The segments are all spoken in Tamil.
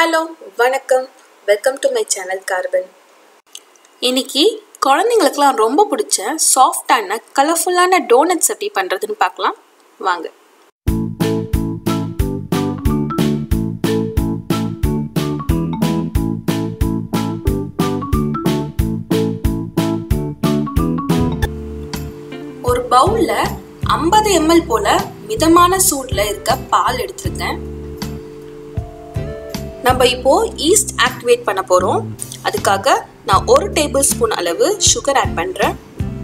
ஹலோ வணக்கம், welcome to my channel Carbon. இன்னைக்கு குழந்தைங்களுக்குலாம் ரொம்ப பிடிச்ச சாஃப்டான கலர்ஃபுல்லான டோனட்ஸ் எப்படி பண்ணுறதுன்னு பார்க்கலாம் வாங்க. ஒரு பவுலில் 50 ml போல மிதமான சூடில் இருக்க பால் எடுத்துருக்கேன். நம்ம இப்போ ஈஸ்ட் ஆக்டிவேட் பண்ண போகிறோம். அதுக்காக நான் 1 டேபிள் ஸ்பூன் அளவு சுகர் ஆட் பண்ணுறேன்.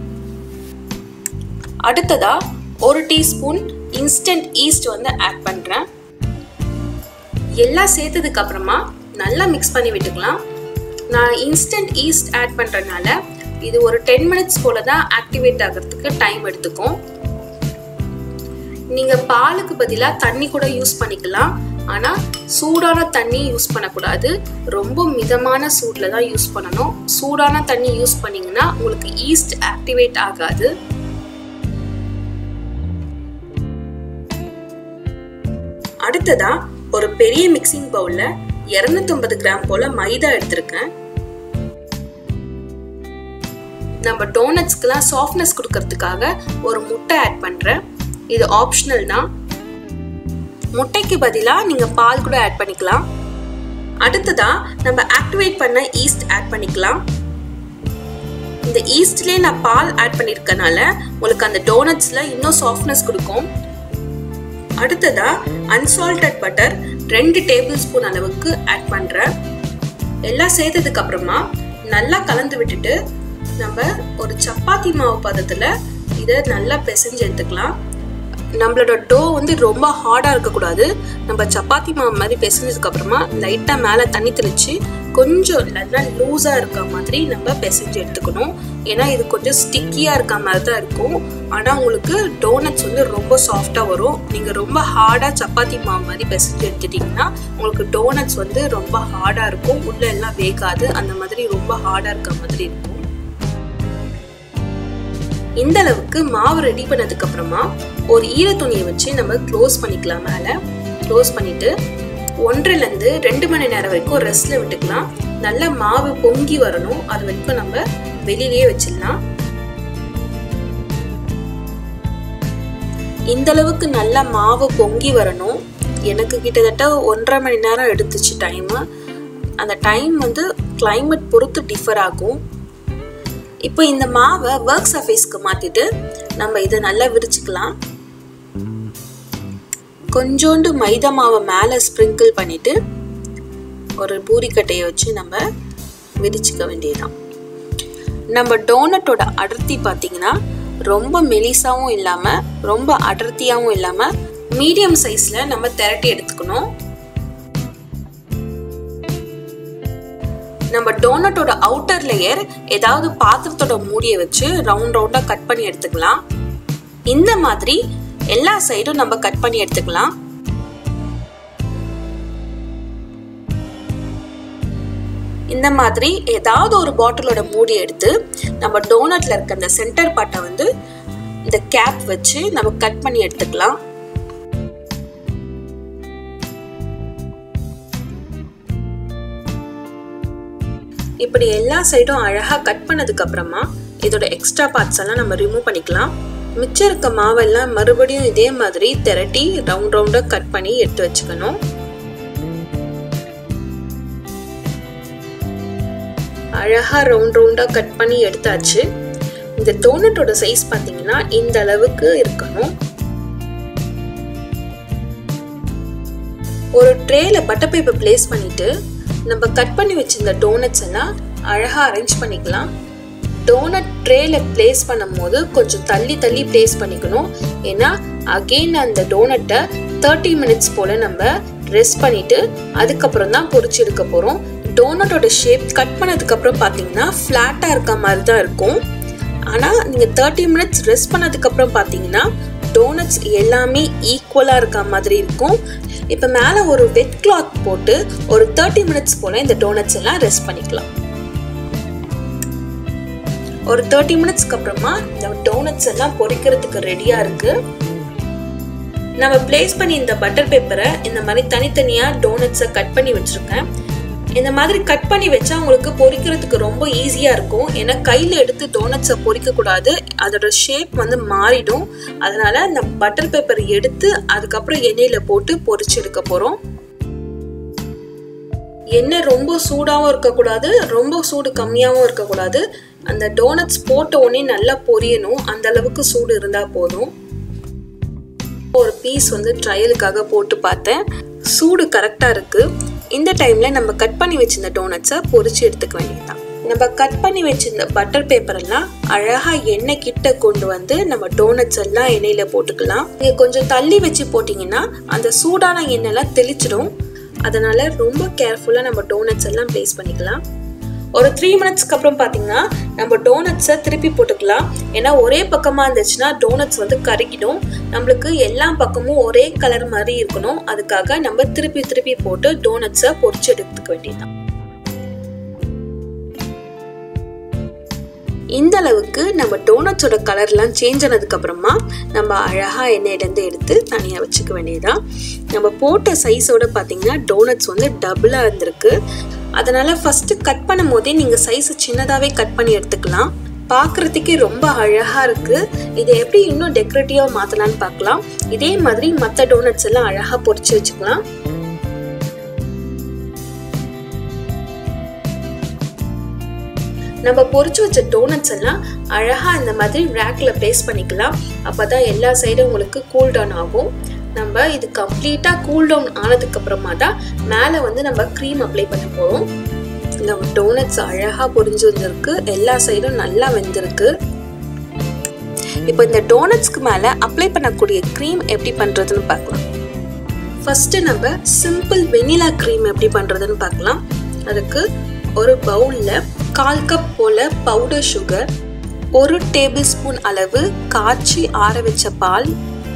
அடுத்ததா 1 டீஸ்பூன் இன்ஸ்டன்ட் ஈஸ்ட் ஆட் பண்ணுறேன். எல்லாம் சேர்த்ததுக்கு அப்புறமா நல்லா மிக்ஸ் பண்ணி விட்டுக்கலாம். நான் இன்ஸ்டன்ட் ஈஸ்ட் ஆட் பண்ணுறதுனால இது ஒரு 10 மினிட்ஸ் போல தான் ஆக்டிவேட் ஆகிறதுக்கு டைம் எடுத்துக்கும். நீங்கள் பாலுக்கு பதிலாக தண்ணி கூட யூஸ் பண்ணிக்கலாம். ஆனால் சூடான தண்ணி யூஸ் பண்ணக்கூடாது. ரொம்ப மிதமான சூடில் தான் யூஸ் பண்ணணும். சூடான தண்ணி யூஸ் பண்ணிங்கன்னா உங்களுக்கு ஈஸ்ட் ஆக்டிவேட் ஆகாது. அடுத்ததா ஒரு பெரிய மிக்சிங் பவுலில் 250 கிராம் போல மைதா எடுத்திருக்கேன். நம்ம டோனட்ஸ்க்குலாம் சாஃப்ட்னஸ் கொடுக்கறதுக்காக ஒரு முட்டை ஆட் பண்ணுறேன். இது ஆப்ஷனல் தான். முட்டைக்கு பதிலாக நீங்கள் பால் கூட ஆட் பண்ணிக்கலாம். அடுத்ததா நம்ம ஆக்டிவேட் பண்ண ஈஸ்ட் ஆட் பண்ணிக்கலாம். இந்த ஈஸ்ட்லேயே நான் பால் ஆட் பண்ணியிருக்கனால உங்களுக்கு அந்த டோனட்ஸில் இன்னும் சாஃப்ட்னஸ் கொடுக்கும். அடுத்ததா அன்சால்டட் பட்டர் 2 டேபிள் ஸ்பூன் அளவுக்கு ஆட் பண்ணுறேன். எல்லாம் சேர்த்ததுக்கு அப்புறமா நல்லா கலந்து விட்டுட்டு நம்ம ஒரு சப்பாத்தி மாவு பதத்தில் இதை நல்லா பிசைஞ்சு எடுத்துக்கலாம். நம்மளோட டோ ரொம்ப ஹார்டாக இருக்கக்கூடாது. நம்ம சப்பாத்தி மாவு மாதிரி பிசைஞ்சதுக்கு அப்புறமா லைட்டாக மேலே தண்ணி தெளித்து கொஞ்சம் நல்லா லூஸாக இருக்க மாதிரி நம்ம பிசைஞ்சு எடுத்துக்கணும். ஏன்னா இது கொஞ்சம் ஸ்டிக்கியாக இருக்க மாதிரி தான் இருக்கும். ஆனால் உங்களுக்கு டோனட்ஸ் ரொம்ப சாஃப்டாக வரும். நீங்கள் ரொம்ப ஹார்டாக சப்பாத்தி மாவு மாதிரி பிசைஞ்சு எடுத்துட்டிங்கன்னா உங்களுக்கு டோனட்ஸ் ரொம்ப ஹார்டாக இருக்கும். உள்ளே எல்லாம் வேகாது. அந்த மாதிரி ரொம்ப ஹார்டாக இருக்க மாதிரி இருக்கும். இந்த அளவுக்கு மாவு ரெடி பண்ணதுக்கு அப்புறமா ஒரு ஈர துணியை வச்சு நம்ம க்ளோஸ் பண்ணிக்கலாம். மேலே க்ளோஸ் பண்ணிட்டு 1-2 மணி நேரம் வரைக்கும் ரெஸ்ட்ல விட்டுக்கலாம். நல்ல மாவு பொங்கி வரணும். அது வரைக்கும் நம்ம வெளியிலேயே வச்சிடலாம். இந்த அளவுக்கு நல்ல மாவு பொங்கி வரணும். எனக்கு கிட்டத்தட்ட 1.5 மணி நேரம் எடுத்துச்சு டைமு. அந்த டைம் கிளைமேட் பொறுத்து டிஃபர் ஆகும். இப்போ இந்த மாவை ஒர்க் சர்ஃபேஸ்க்கு மாற்றிட்டு நம்ம இதை நல்லா விரிச்சுக்கலாம். கொஞ்சோண்டு மைதா மாவை மேலே ஸ்ப்ரிங்கிள் பண்ணிவிட்டு ஒரு பூரிக்கட்டையை வச்சு நம்ம விரிச்சிக்க வேண்டியதுதான். நம்ம டோனட்டோட அடர்த்தி பார்த்திங்கன்னா ரொம்ப மெலிசாவும் இல்லாமல் ரொம்ப அடர்த்தியாகவும் இல்லாமல் மீடியம் சைஸில் நம்ம திரட்டி எடுத்துக்கணும். நம்ம டோனட்டோட அவுட்டர் லேயர் ஏதாவது பாத்திரத்தோட மூடியை வச்சு ரவுண்டாக கட் பண்ணி எடுத்துக்கலாம். இந்த மாதிரி எல்லா சைடும் நம்ம கட் பண்ணி எடுத்துக்கலாம். இந்த மாதிரி ஏதாவது ஒரு பாட்டிலோட மூடி எடுத்து நம்ம டோனட்ல இருக்க அந்த சென்டர் பார்ட்டை இந்த கேப் வச்சு நம்ம கட் பண்ணி எடுத்துக்கலாம். இப்படி எல்லா சைடும் அழகாக கட் பண்ணதுக்கு அப்புறமா இதோட எக்ஸ்ட்ரா பார்ட்ஸ் எல்லாம் நம்ம ரிமூவ் பண்ணிக்கலாம். மிச்சம் இருக்க மாவெல்லாம் மறுபடியும் இதே மாதிரி திரட்டி ரவுண்டாக கட் பண்ணி எடுத்து வச்சுக்கணும். அழகாக ரவுண்டாக கட் பண்ணி எடுத்தாச்சு. இந்த டோனட்டோட சைஸ் பார்த்தீங்கன்னா இந்த அளவுக்கு இருக்கணும். ஒரு ட்ரேல பட்டர் பேப்பர் பிளேஸ் பண்ணிட்டு நம்ம கட் பண்ணி வச்சிருந்த டோனட்ஸ் எல்லாம் அழகாக அரேஞ்ச் பண்ணிக்கலாம். டோனட் ட்ரேல பிளேஸ் பண்ணும் போது கொஞ்சம் தள்ளி பிளேஸ் பண்ணிக்கணும். ஏன்னா அகெயின் அந்த டோனட்டை 30 மினிட்ஸ் போல நம்ம ரெஸ்ட் பண்ணிட்டு அதுக்கப்புறம் தான் பொரிச்சு எடுக்க போகிறோம். டோனட்டோட ஷேப் கட் பண்ணதுக்கு அப்புறம் பார்த்தீங்கன்னா ஃப்ளாட்டாக இருக்க மாதிரி தான் இருக்கும். ஆனால் நீங்கள் 30 மினிட்ஸ் ரெஸ்ட் பண்ணதுக்கு அப்புறம் பார்த்தீங்கன்னா டோனட்ஸ் எல்லாமே ஈக்குவலாக இருக்க மாதிரி இருக்கும். இப்போ மேலே ஒரு வெட் கிளாத் போட்டு ஒரு 30 மினிட்ஸ் போல இந்த டோனட்ஸ் எல்லாம் ரெஸ்ட் பண்ணிக்கலாம். ஒரு 30 மினிட்ஸ்க்கு அப்புறமா இந்த டோனட்ஸ் எல்லாம் பொரிக்கிறதுக்கு ரெடியாக இருக்கு. நம்ம பிளேஸ் பண்ணி இந்த பட்டர் பேப்பரை இந்த மாதிரி தனித்தனியாக டோனட்ஸை கட் பண்ணி வச்சுருக்கேன். இந்த மாதிரி கட் பண்ணி வச்சா உங்களுக்கு பொரிக்கிறதுக்கு ரொம்ப ஈஸியாக இருக்கும். ஏன்னா கையில் எடுத்து டோனட்ஸை பொரிக்கக்கூடாது, அதோட ஷேப் வந்து மாறிடும். அதனால் இந்த பட்டர் பேப்பர் எடுத்து அதுக்கப்புறம் எண்ணெயில் போட்டு பொரிச்சு எடுக்க போகிறோம். எண்ணெய் ரொம்ப சூடாகவும் இருக்கக்கூடாது, ரொம்ப சூடு கம்மியாகவும் இருக்கக்கூடாது. அந்த டோனட்ஸ் போட்ட உடனே நல்லா பொரியணும், அந்த அளவுக்கு சூடு இருந்தால் போதும். ஒரு பீஸ் வந்து ட்ரையலுக்காக போட்டு பார்த்தேன், சூடு கரெக்டாக இருக்குது. இந்த டைமில் நம்ம கட் பண்ணி வச்சிருந்த டோனட்ஸை பொரிச்சு எடுத்துக்க வேண்டியதுதான். நம்ம கட் பண்ணி வச்சிருந்த பட்டர் பேப்பர் எல்லாம் அழகாக எண்ணெய் கிட்ட கொண்டு வந்து நம்ம டோனட்ஸ் எல்லாம் எண்ணெயில் போட்டுக்கலாம். நீங்கள் கொஞ்சம் தள்ளி வச்சு போட்டிங்கன்னா அந்த சூடான எண்ணெய்லாம் தெளிச்சிடும். அதனால் ரொம்ப கேர்ஃபுல்லாக நம்ம டோனட்ஸ் எல்லாம் ப்ளேஸ் பண்ணிக்கலாம். ஒரு 3 மினிட்ஸ்க்கு அப்புறம் பார்த்தீங்கன்னா நம்ம டோனட்ஸை திருப்பி போட்டுக்கலாம். ஏன்னா ஒரே பக்கமாக இருந்துச்சுன்னா டோனட்ஸ் வந்து கருகிடும். நம்மளுக்கு எல்லா பக்கமும் ஒரே கலர் மாதிரி இருக்கணும். அதுக்காக நம்ம திருப்பி திருப்பி போட்டு டோனட்ஸை பொரிச்சு எடுத்துக்க வேண்டியதுதான். இந்த அளவுக்கு நம்ம டோனட்ஸோட கலர்லாம் சேஞ்ச் ஆனதுக்கு அப்புறமா நம்ம அழகாக எண்ணெயிலேருந்து எடுத்து தனியாக வச்சுக்க வேண்டியதுதான். நம்ம போட்ட சைஸோட பார்த்தீங்கன்னா டோனட்ஸ் வந்து டபுளாக இருந்திருக்கு. அதனால ஃபர்ஸ்ட் கட் பண்ணும் போதே நீங்கள் சைஸை சின்னதாகவே கட் பண்ணி எடுத்துக்கலாம். பார்க்குறதுக்கே ரொம்ப அழகாக இருக்குது. இதை எப்படி இன்னும் டெக்கரேட்டிவாக மாற்றலான்னு பார்க்கலாம். இதே மாதிரி மற்ற டோனட்ஸ் எல்லாம் அழகாக பொரிச்சு வச்சுக்கலாம். நம்ம பொரிச்சு வச்ச டோனட்ஸ் எல்லாம் அழகாக இந்த மாதிரி ரேக்கில் ப்ளேஸ் பண்ணிக்கலாம். அப்போ தான் எல்லா சைடும் உங்களுக்கு கூல் டவுன் ஆகும். நம்ம இது கம்ப்ளீட்டாக கூல் டவுன் ஆனதுக்கு அப்புறமா தான் மேலே வந்து நம்ம க்ரீம் அப்ளை பண்ண போகிறோம். நம்ம டோனட்ஸ் அழகாக பொரிஞ்சு வந்திருக்கு, எல்லா சைடும் நல்லா வெந்திருக்கு. இப்போ இந்த டோனட்ஸ்க்கு மேலே அப்ளை பண்ணக்கூடிய க்ரீம் எப்படி பண்ணுறதுன்னு பார்க்கலாம். ஃபஸ்ட்டு நம்ம சிம்பிள் வெனிலா க்ரீம் எப்படி பண்ணுறதுன்னு பார்க்கலாம். அதுக்கு ஒரு பவுலில் 1/4 கப் போல் பவுடர் சுகர், 1 டேபிள் ஸ்பூன் அளவு காய்ச்சி ஆற வச்ச பால்,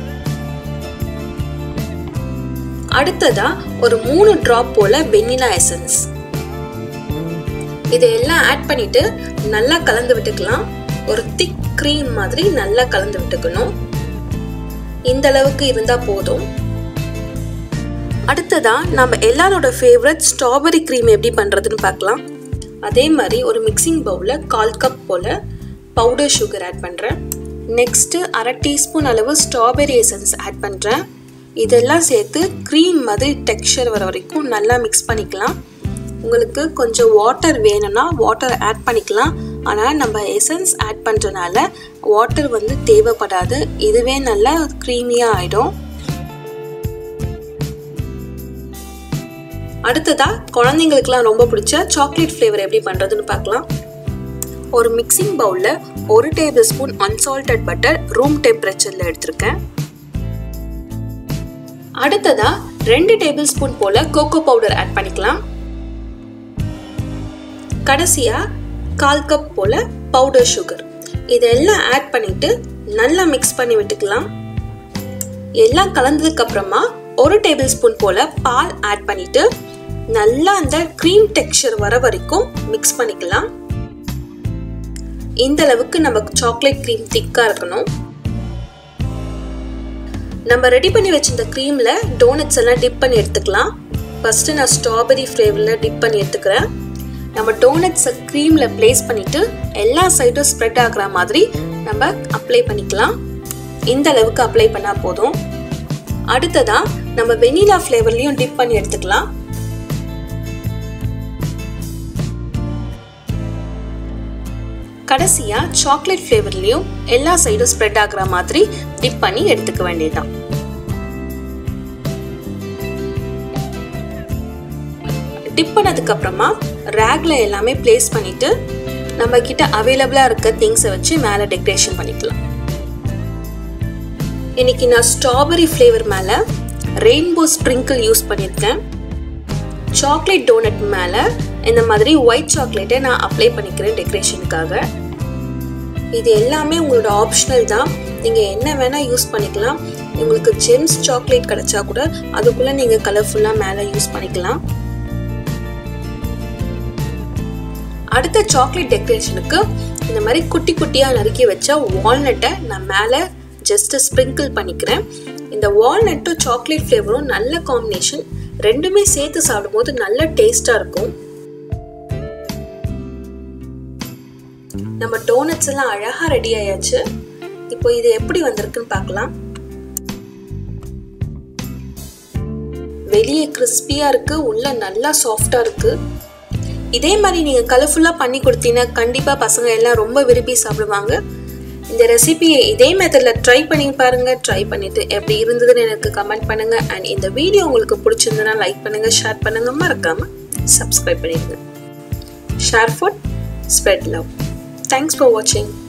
அடுத்ததா ஒரு 3 டிராப் போல வெனிலா எசன்ஸ், இதெல்லாம் ஆட் பண்ணிட்டு நல்லா கலந்து விட்டுக்கலாம். ஒரு திக் க்ரீம் மாதிரி நல்லா கலந்து விட்டுக்கணும். இந்த அளவுக்கு இருந்தா போதும். அடுத்ததா நம்ம எல்லாரோட ஃபேவரட் ஸ்ட்ராபெரி க்ரீம் எப்படி பண்றதுன்னு பார்க்கலாம். அதே மாதிரி ஒரு மிக்சிங் பவுல்ல 1/4 கப் போல பவுடர் சுகர் ஆட் பண்றேன். நெக்ஸ்ட் 1/2 டீஸ்பூன் அளவு ஸ்ட்ராபெரி எசன்ஸ் ஆட் பண்றேன். இதெல்லாம் சேர்த்து க்ரீம் மாதிரி டெக்ஸ்சர் வர வரைக்கும் நல்லா மிக்ஸ் பண்ணிக்கலாம். உங்களுக்கு கொஞ்சம் வாட்டர் வேணும்னா வாட்டர் ஆட் பண்ணிக்கலாம். ஆனால் நம்ம எசன்ஸ் ஆட் பண்ணுறதுனால வாட்டர் வந்து தேவைப்படாது. இதுவே நல்லா க்ரீமியாக ஆகிடும். அடுத்ததா குழந்தைங்களுக்குலாம் ரொம்ப பிடிச்ச சாக்லேட் ஃப்ளேவர் எப்படி பண்ணுறதுன்னு பார்க்கலாம். ஒரு மிக்சிங் பவுலில் 1 tablespoon unsalted butter room டெம்பரேச்சரில் எடுத்திருக்கேன். அடுத்ததா 2 டேபிள் ஸ்பூன் போல கோகோ பவுடர் ஆட் பண்ணிக்கலாம். கடைசியா 1/4 கப் போல பவுடர் சுகர், இதெல்லாம் ஆட் பண்ணிட்டு நல்லா மிக்ஸ் பண்ணி விட்டுக்கலாம். எல்லாம் கலந்ததுக்கு அப்புறமா 1 டேபிள் ஸ்பூன் போல பால் ஆட் பண்ணிட்டு நல்லா அந்த க்ரீம் டெக்ஸ்சர் வர வரைக்கும் மிக்ஸ் பண்ணிக்கலாம். இந்த அளவுக்கு நமக்கு சாக்லேட் க்ரீம் திக்கா இருக்கணும். நம்ம ரெடி பண்ணி வச்சிருந்த க்ரீம்ல டோனட்ஸ் எல்லாம் டிப் பண்ணி எடுத்துக்கலாம். ஃபர்ஸ்ட் நான் ஸ்ட்ராபெரி ஃப்ளேவர்ல டிப் பண்ணி எடுத்துக்கிறேன். நம்ம டோனட்ஸை க்ரீம்ல பிளேஸ் பண்ணிட்டு எல்லா சைடும் ஸ்ப்ரெட் ஆகுற மாதிரி நம்ம அப்ளை பண்ணிக்கலாம். இந்த அளவுக்கு அப்ளை பண்ணா போதும். அடுத்ததா நம்ம வெனிலா ஃப்ளேவர்லயும் டிப் பண்ணி எடுத்துக்கலாம். கடைசியா சாக்லேட் ஃப்ளேவர்லயும் எல்லா சைடும் ஸ்ப்ரெட் ஆகுற மாதிரி டிப் பண்ணி எடுத்துக்க வேண்டியதுதான். டிப் பண்ணதுக்கு அப்புறமா ரேக்ல எல்லாமே பிளேஸ் பண்ணிட்டு நம்ம கிட்ட அவைலபிளா இருக்க திங்ஸை வச்சு மேல டெக்கரேஷன் பண்ணிக்கலாம். இன்னைக்கு நான் ஸ்ட்ராபெரி ஃப்ளேவர் மேல ரெயின்போ ஸ்ப்ரிங்கிள் யூஸ் பண்ணியிருக்கேன். சாக்லேட் டோனட் மேல இந்த மாதிரி ஒயிட் சாக்லேட்டை நான் அப்ளை பண்ணிக்கிறேன் டெக்கரேஷனுக்காக. இது எல்லாமே உங்களோட ஆப்ஷனல் தான், நீங்க என்ன வேணா யூஸ் பண்ணிக்கலாம். உங்களுக்கு ஜெம்ஸ் சாக்லேட் கிடைச்சா கூட அதுக்குள்ள நீங்க கலர்ஃபுல்லா மேல யூஸ் பண்ணிக்கலாம். அடுத்த சாக்லேட் டெக்கரேஷனுக்கு இந்த மாதிரி குட்டி குட்டியா நறுக்கி வச்ச வால்நட்டை நான் மேல ஜஸ்ட் ஸ்ப்ரிங்கிள் பண்ணிக்கிறேன். இந்த வால்நட்டும் சாக்லேட் ஃப்ளேவரும் நல்ல காம்பினேஷன். ரெண்டுமே சேர்த்து சாப்பிடும்போது நல்ல டேஸ்டா இருக்கும். நம்ம டோனட்ஸ் எல்லாம் அழகா ரெடி ஆயாச்சு. இப்போ இது எப்படி வந்திருக்குன்னு பார்க்கலாம். வெளியே கிறிஸ்பியா இருக்கு, உள்ள நல்லா சாஃப்டா இருக்கு. இதே மாதிரி நீங்க கலர்ஃபுல்லா பண்ணி கொடுத்தீங்கன்னா கண்டிப்பா பசங்க எல்லாம் ரொம்ப விரும்பி சாப்பிடுவாங்க. இந்த ரெசிபியை இதே மெத்தட்ல ட்ரை பண்ணி பாருங்க. ட்ரை பண்ணிட்டு எப்படி இருந்ததுன்னு எனக்கு கமெண்ட் பண்ணுங்க. அண்ட் இந்த வீடியோ உங்களுக்கு பிடிச்சிருந்ததுன்னா லைக் பண்ணுங்க, ஷேர் பண்ணுங்க, மறக்காம சப்ஸ்கிரைப் பண்ணிடுங்க. Share food, spread love. Thanks for watching.